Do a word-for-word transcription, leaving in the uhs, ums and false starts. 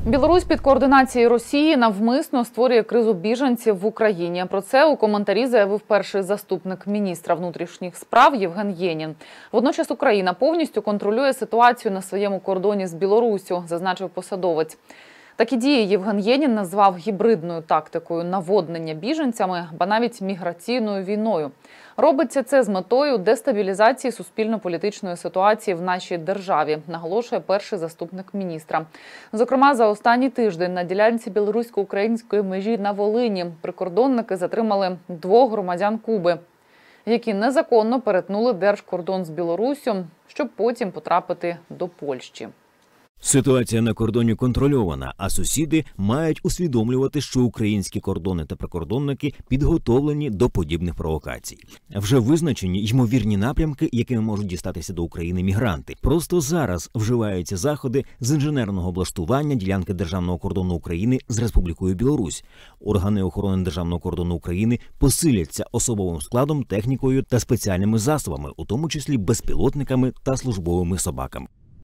Білорусь під координацією Росії навмисно створює кризу біженців в Україні. Про це у коментарі заявив перший заступник міністра внутрішніх справ Євген Єнін. Водночас Україна повністю контролює ситуацію на своєму кордоні з Білоруссю, зазначив посадовець. Такі дії Євген Єнін назвав гібридною тактикою наводнення біженцями, ба навіть міграційною війною. Робиться це з метою дестабілізації суспільно-політичної ситуації в нашій державі, наголошує перший заступник міністра. Зокрема, за останній тиждень на ділянці білорусько-української межі на Волині прикордонники затримали двох громадян Куби, які незаконно перетнули держкордон з Білоруссю, щоб потім потрапити до Польщі. Ситуація на кордоні контрольована, а сусіди мають усвідомлювати, що українські кордони та прикордонники підготовлені до подібних провокацій. Вже визначені ймовірні напрямки, якими можуть дістатися до України мігранти. Просто зараз вживаються заходи з інженерного облаштування ділянки державного кордону України з Республікою Білорусь. Органи охорони державного кордону України посиляться особовим складом, технікою та спеціальними засобами, у тому числі безпілотниками та службовими собаками.